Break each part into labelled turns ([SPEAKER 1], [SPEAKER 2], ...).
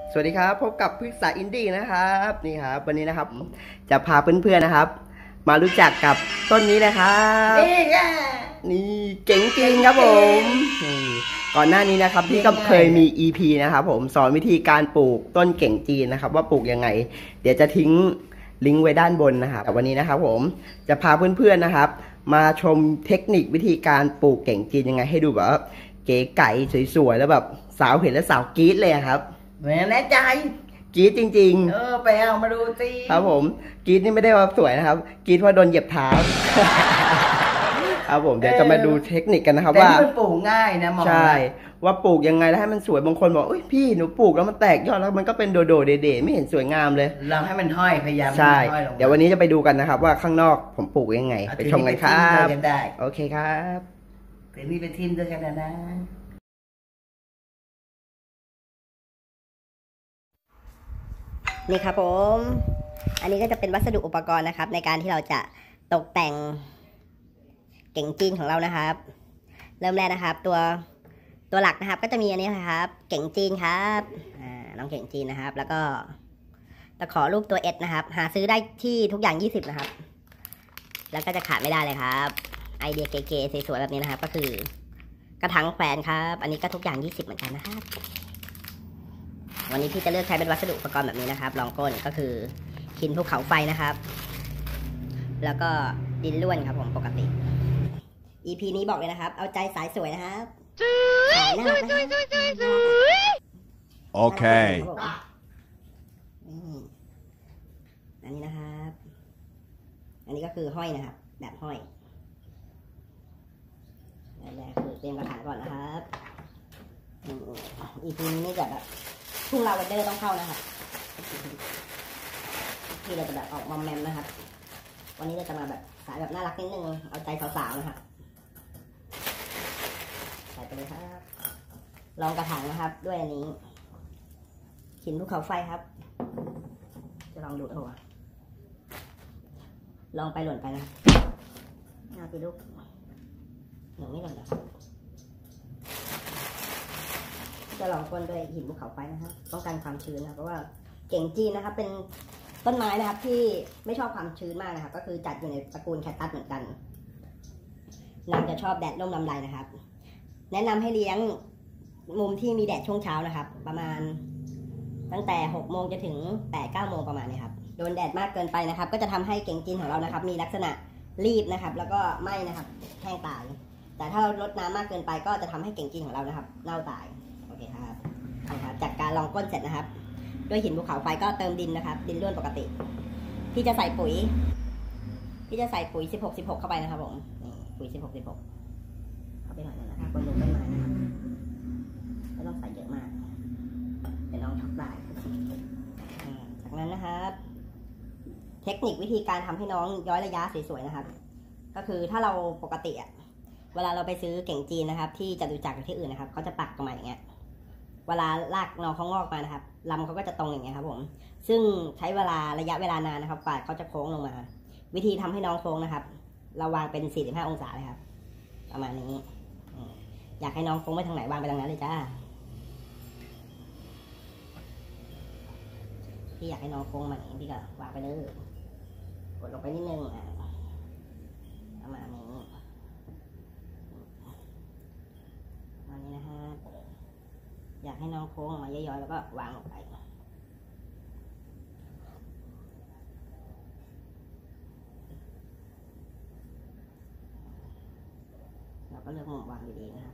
[SPEAKER 1] สวัสดีครับพบกับพฤกษาอินดี้นะครับนี่ครับวันนี้นะครับจะพาเพื่อนๆนะครับมารู้จักกับต้นนี้นะครับนี่เก่งจริงครับผมก่อนหน้านี้นะครับพี่ก็เคยมี EP นะครับผมสอนวิธีการปลูกต้นเก่งจีนนะครับว่าปลูกยังไงเดี๋ยวจะทิ้งลิงก์ไว้ด้านบนนะครับแต่วันนี้นะครับผมจะพาเพื่อนๆนะครับมาชมเทคนิควิธีการปลูกเก่งจีนยังไงให้ดูแบบเก๋ไก๋สวยๆแล้วแบบสาวเห็นแล้วสาวกรี๊ดเลยครับ
[SPEAKER 2] แน่ใจ
[SPEAKER 1] กรี๊ดจริง
[SPEAKER 2] ๆไปเอามาดูสิ
[SPEAKER 1] ครับผมกรี๊ดนี่ไม่ได้ว่าสวยนะครับกรี๊ดเพราะโดนเหยียบเท้าครับผมเดี๋ยวจะมาดูเทคนิคกันนะครับว่า
[SPEAKER 2] มันปลูกง่ายนะมอง
[SPEAKER 1] ใช่ว่าปลูกยังไงแล้วให้มันสวยบางคนบอกเอ้ยพี่หนูปลูกแล้วมันแตกยอดแล้วมันก็เป็นโดๆเด่ๆไม่เห็นสวยงามเลย
[SPEAKER 2] เราให้มันห้อยพยายาม
[SPEAKER 1] ใช่เดี๋ยววันนี้จะไปดูกันนะครับว่าข้างนอกผมปลูกยังไงไปชมกันครับโอเคครับ
[SPEAKER 2] เดี๋ยวนี้ไปทิมด้วยกันนะ
[SPEAKER 3] นี่ครับผมอันนี้ก็จะเป็นวัสดุอุปกรณ์นะครับในการที่เราจะตกแต่งเก่งจีนของเรานะครับเริ่มแรกนะครับตัวหลักนะครับก็จะมีอันนี้ครับเก่งจีนครับน้องเก่งจีนนะครับแล้วก็ตะขอรูปตัว S นะครับหาซื้อได้ที่ทุกอย่าง20นะครับแล้วก็จะขาดไม่ได้เลยครับไอเดียเก๋ๆสวยๆแบบนี้นะครับก็คือกระถางแขวนครับอันนี้ก็ทุกอย่าง20เหมือนกันนะครับวันนี้พี่จะเลือกใช้เป็นวัสดุอุปกรณ์แบบนี้นะครับรองก้นก็คือหินภูเขาไฟนะครับแล้วก็ดินล้วนครับผมปกติ EP นี้บอกเลยนะครับเอาใจสายสวยนะครับสายน่ารักนะครับ
[SPEAKER 4] โอเค
[SPEAKER 3] อันนี้นะครับอันนี้ก็คือห้อยนะครับแบบห้อยแรกคือเตรียมกระถางก่อนนะครับ EP นี้นี่จะแบบทุ่งลาเวนเดอร์ต้องเข้านะครับที่เราจะแบบออกมอมแมมนะครับวันนี้เราจะมาแบบสายแบบน่ารักนิดนึงเอาใจสาวๆนะครับใส่ไปเลยครับลองกระถางนะครับด้วยอันนี้หินภูเขาไฟครับจะลองดูเอาลองไปหล่นไปนะเอาไปลูกหนูไม่หล่นนะจะลองก้นด้วยหินภูเขาไฟนะครับป้องกันความชื้นนะเพราะว่าเก่งจีนนะครับเป็นต้นไม้นะครับที่ไม่ชอบความชื้นมากนะครับก็คือจัดอยู่ในตระกูลแคคตัสเหมือนกันนางจะชอบแดดร่มลำไรนะครับแนะนำให้เลี้ยงมุมที่มีแดดช่วงเช้านะครับประมาณตั้งแต่6 โมงจะถึง8-9 โมงประมาณนี้ครับโดนแดดมากเกินไปนะครับก็จะทำให้เก่งจีนของเรานะครับมีลักษณะรีบนะครับแล้วก็ไหม้นะครับแห้งตายแต่ถ้าเราลดน้ำมากเกินไปก็จะทำให้เก่งจีนของเรานะครับเน่าตายโอเคครับจากการลองก้นเสร็จนะครับด้วยหินภูเขาไฟก็เติมดินนะครับดินล้วนปกติพี่จะใส่ปุ๋ย16เข้าไปนะครับผมนี่ปุ๋ย16เข้าไปหน่อยนึงนะครับบนต้นไม้นะครับไม่ต้องใส่เยอะมากเดี๋ยวน้องช็อกได้จากนั้นนะครับเทคนิควิธีการทำให้น้องย้อยระยะสวยๆนะครับก็คือถ้าเราปกติเวลาเราไปซื้อเก่งจีนนะครับที่จตุจักรหรือที่อื่นนะครับเขาจะปักประมาณอย่างเงี้ยเวลาลากน้องเขางอกมานะครับลำเขาก็จะตรงอย่างเงี้ยครับผมซึ่งใช้ระยะเวลานานนะครับกว่าเขาจะโค้งลงมาวิธีทำให้น้องโค้งนะครับเราวางเป็น45 องศาเลยครับประมาณนี้อยากให้น้องโค้งไปทางไหนวางไปทางนั้นเลยจ้าพี่อยากให้น้องโค้งมาพี่ก็วางไปเลยกดลงไปนิดนึงประมาณนี้อันนี้นะฮะอยากให้น้องโค้งออกมาย้อยๆแล้วก็วางลงไปเราก็เลือกมุมวางดีๆนะครับ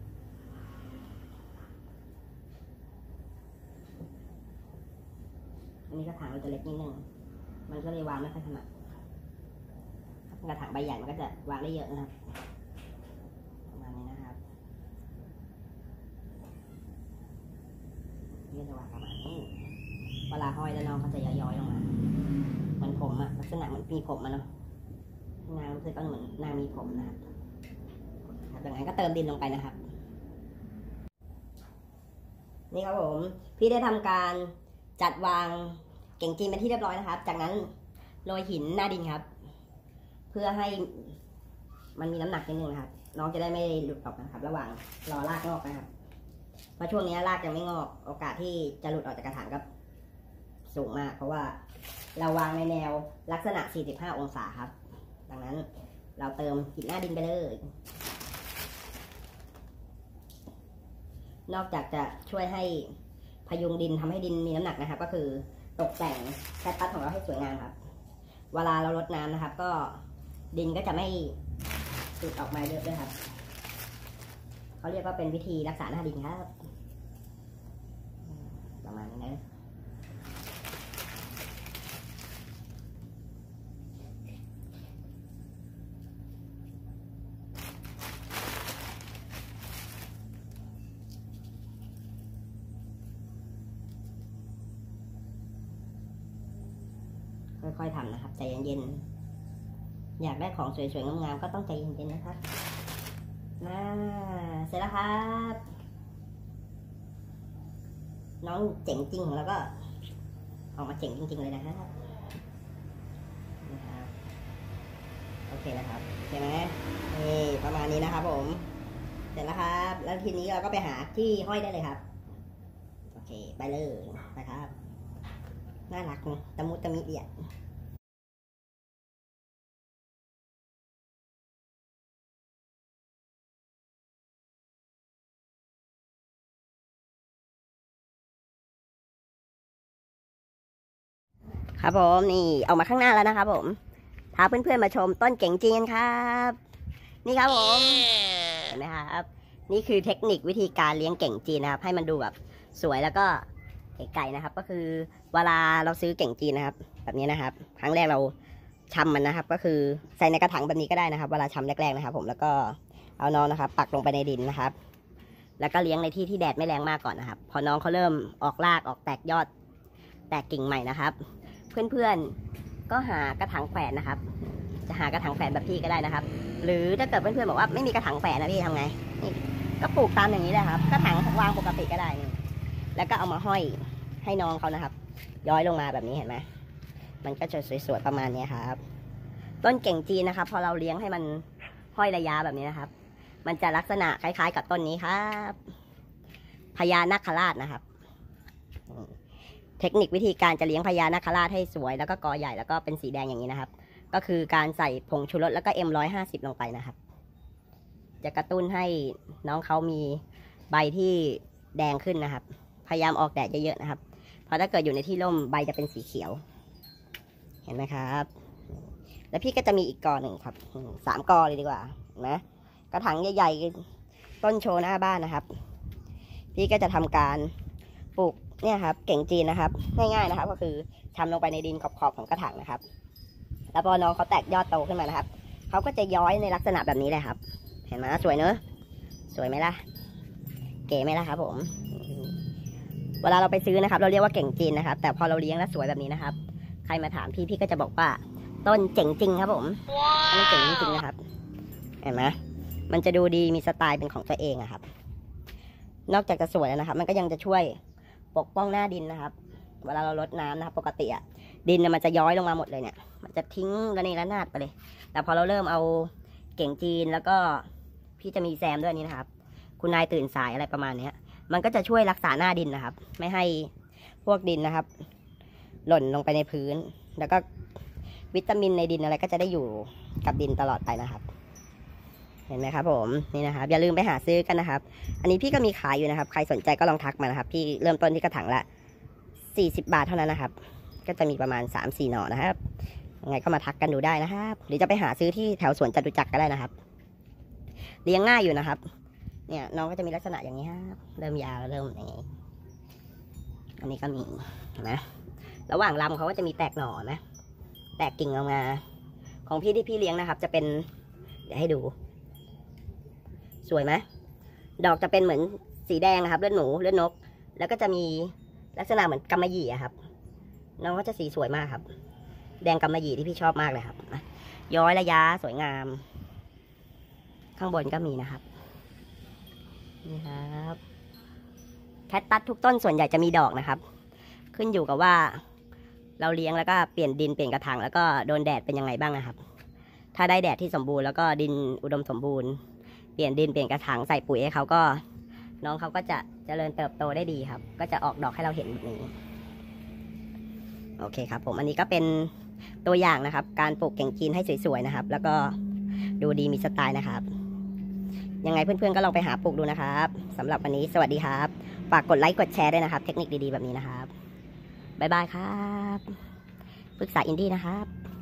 [SPEAKER 3] อันนี้กระถางเราจะเล็กนิดนึงมันก็เลยวางไม่ค่อยถนัดกระถางใบใหญ่มันก็จะวางได้เยอะนะครับประมาณนี้นะครับนี่จะวางประมาณนี้เวลาห้อยแล้วน้องเขาจะย้อยๆลงมามันผมลักษณะมันมีผมเนาะนางรู้สึกก็เหมือนนางมีผมนะครับจากนั้นก็เติมดินลงไปนะครับนี่ครับผมพี่ได้ทำการจัดวางเก่งจีนเป็นที่เรียบร้อยนะครับจากนั้นโรยหินหน้าดินครับเพื่อให้มันมีน้ำหนักนิดนึงนะครับน้องจะได้ไม่หลุดออกนะครับระหว่างรอรากงอกนะครับเพราะช่วงนี้รากยังไม่งอกโอกาสที่จะหลุดออกจากกระถางก็สูงมากเพราะว่าเราวางในแนวลักษณะ45องศาครับดังนั้นเราเติมหินหน้าดินไปเลยนอกจากจะช่วยให้พยุงดินทำให้ดินมีน้ำหนักนะครับก็คือตกแต่งแคคตัสของเราให้สวยงามครับเวลาเรารดน้ำนะครับก็ดินก็จะไม่ติดออกมาเยอะด้วยครับเขาเรียกว่าเป็นวิธีรักษาหน้าดินครับประมาณนี้นะค่อยๆทำนะครับใจเย็นๆอยากได้ของสวยๆงามๆก็ต้องใจเย็นๆนะครับเสร็จแล้วครับน้องเจ๋งจริงของเราก็ออกมาเจ๋งจริงๆเลยนะครับโอเคนะครับใช่ไหมนี่ประมาณนี้นะครับผมเสร็จแล้วครับแล้วทีนี้เราก็ไปหาที่ห้อยได้เลยครับโอเคไปเลยนะครับน่ารักนะตะมุตะมิเดียดครับผมนี่ออกมาข้างหน้าแล้วนะครับผมพาเพื่อนๆมาชมต้นเก่งจริงกันครับนี่ครับผมเห็นไหมครับนี่คือเทคนิควิธีการเลี้ยงเก่งจีนนะครับให้มันดูแบบสวยแล้วก็ไก่นะครับก็คือเวลาเราซื้อเก่งจีนนะครับแบบนี้นะครับครั้งแรกเราชำมันนะครับก็คือใส่ในกระถางแบบนี้ก็ได้นะครับเวลาชำแรกๆนะครับผมแล้วก็เอาน้องนะครับปักลงไปในดินนะครับแล้วก็เลี้ยงในที่ที่แดดไม่แรงมากก่อนนะครับพอน้องเขาเริ่มออกรากออกแตกยอดแตกกิ่งใหม่นะครับเพื่อนๆก็หากระถางแฝดนะครับจะหากระถางแฝดแบบพี่ก็ได้นะครับหรือถ้าเกิดเพื่อนๆบอกว่าไม่มีกระถางแฝดนะพี่ทำไงนี่ก็ปลูกตามอย่างนี้เลยครับกระถางวางปกติก็ได้นี่แล้วก็เอามาห้อยให้น้องเขานะครับย้อยลงมาแบบนี้เห็นไหมมันก็จะสวยๆประมาณนี้ครับต้นเก่งจีนนะครับพอเราเลี้ยงให้มันห้อยระยะแบบนี้นะครับมันจะลักษณะคล้ายๆกับต้นนี้ครับพญานาคราชนะครับเทคนิควิธีการจะเลี้ยงพญานาคราชให้สวยแล้วก็กอใหญ่แล้วก็เป็นสีแดงอย่างนี้นะครับก็คือการใส่ผงชูรสแล้วก็ M150 ลงไปนะครับจะกระตุ้นให้น้องเขามีใบที่แดงขึ้นนะครับพยายามออกแดดเยอะๆนะครับเพราะถ้าเกิดอยู่ในที่ร่มใบจะเป็นสีเขียวเห็นไหมครับแล้วพี่ก็จะมีอีกกอหนึ่งครับ3 กอเลยดีกว่าเห็นไหมกระถางใหญ่ๆต้นโชว์หน้าบ้านนะครับพี่ก็จะทำการปลูกเนี่ยครับเก่งจีนนะครับง่ายๆนะครับก็คือทำลงไปในดินขอบๆของกระถางนะครับแล้วพอน้องเขาแตกยอดโตขึ้นมานะครับเขาก็จะย้อยในลักษณะแบบนี้เลยครับเห็นไหมสวยเนอะสวยไหมล่ะเก๋ไหมล่ะครับผมเวลาเราไปซื้อนะครับเราเรียกว่าเก่งจีนนะครับแต่พอเราเลี้ยงแล้วสวยแบบนี้นะครับใครมาถามพี่ก็จะบอกว่าต้นเจ๋งจริงครับผมต้นเจ๋งจริงนะครับเห็นไหมมันจะดูดีมีสไตล์เป็นของตัวเองอะครับนอกจากจะสวยแล้วนะครับมันก็ยังจะช่วยปกป้องหน้าดินนะครับเวลาเรารดน้ำนะครับปกติอะดินมันจะย้อยลงมาหมดเลยเนี่ยมันจะทิ้งระเนระนาดไปเลยแต่พอเราเริ่มเอาเก่งจีนแล้วก็พี่จะมีแซมด้วยนี้นะครับคุณนายตื่นสายอะไรประมาณนี้มันก็จะช่วยรักษาหน้าดินนะครับไม่ให้พวกดินนะครับหล่นลงไปในพื้นแล้วก็วิตามินในดินอะไรก็จะได้อยู่กับดินตลอดไปนะครับเห็นไหมครับผมนี่นะครับอย่าลืมไปหาซื้อกันนะครับอันนี้พี่ก็มีขายอยู่นะครับใครสนใจก็ลองทักมานะครับพี่เริ่มต้นที่กระถางละ40 บาทเท่านั้นนะครับก็จะมีประมาณ 3-4 หน่อนะครับยังไงก็มาทักกันดูได้นะครับหรือจะไปหาซื้อที่แถวสวนจตุจักรก็ได้นะครับเลี้ยงง่ายอยู่นะครับเนี่ยน้องก็จะมีลักษณะอย่างนี้ครับเริ่มยาวเริ่มอย่างนี้อันนี้ก็มีนะระหว่างลำเขาก็จะมีแตกหน่อนะแตกกิ่งออกมาของพี่ที่พี่เลี้ยงนะครับจะเป็นเดี๋ยวให้ดูสวยไหมดอกจะเป็นเหมือนสีแดงนะครับเลือดหนูเลือดนกแล้วก็จะมีลักษณะเหมือนกำมะหยี่ครับน้องก็จะสีสวยมากครับแดงกำมะหยี่ที่พี่ชอบมากเลยครับย้อยระยะสวยงามข้างบนก็มีนะครับนี่ครับแคคตัสทุกต้นส่วนใหญ่จะมีดอกนะครับขึ้นอยู่กับว่าเราเลี้ยงแล้วก็เปลี่ยนดินเปลี่ยนกระถางแล้วก็โดนแดดเป็นยังไงบ้างนะครับถ้าได้แดดที่สมบูรณ์แล้วก็ดินอุดมสมบูรณ์เปลี่ยนดินเปลี่ยนกระถางใส่ปุ๋ยให้เขาก็น้องเขาก็จะเจริญเติบโตได้ดีครับ ก็จะออกดอกให้เราเห็นแบบนี้โอเคครับผมอันนี้ก็เป็นตัวอย่างนะครับ การปลูกเก่งจีนให้สวยๆนะครับ แล้วก็ดูดีมีสไตล์นะครับ ยังไงเพื่อนๆก็ลองไปหาปลูกดูนะครับสำหรับวันนี้สวัสดีครับฝากกดไลค์กดแชร์ด้วยนะครับ เทคนิคดีๆแบบนี้นะครับบ๊ายบายครับปรึกษาอินดี้นะครับ